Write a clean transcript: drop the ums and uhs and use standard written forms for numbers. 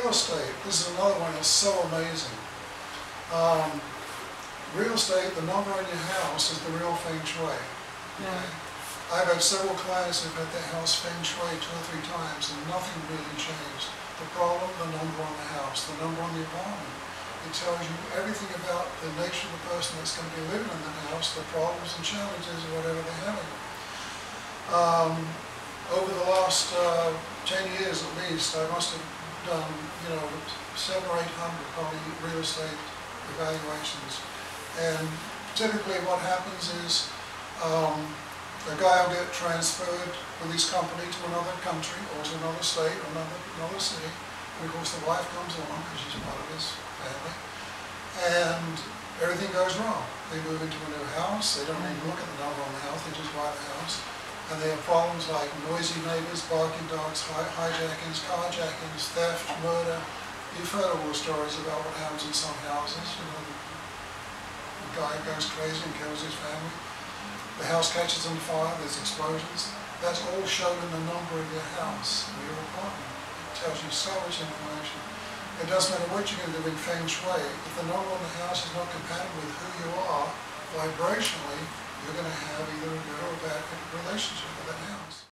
estate, this is another one that's so amazing. Real estate, the number in your house is the real feng shui. Yeah. Okay? I've had several clients who've had their house feng shui 2 or 3 times and nothing really changed. The problem, the number on the house, the number on the apartment. It tells you everything about the nature of the person that's going to be living in the house, the problems and challenges or whatever they're having. Over the last 10 years at least, I must have done, 700 or 800 probably real estate evaluations. And typically what happens is a guy will get transferred with his company to another country or to another state or another city. And of course the wife comes along because she's part of his family. And everything goes wrong. They move into a new house, they don't even look at the number on the house, they just buy the house. And they have problems like noisy neighbors, barking dogs, hijackings, carjackings, theft, murder. You've heard all the stories about what happens in some houses. The guy goes crazy and kills his family. The house catches on fire, there's explosions. That's all shown in the number of your house, or your apartment. It tells you so much information. It doesn't matter what you're going to do in feng shui. If the number on the house is not compatible with who you are, vibrationally, you're going to have either a good or a bad relationship with that house.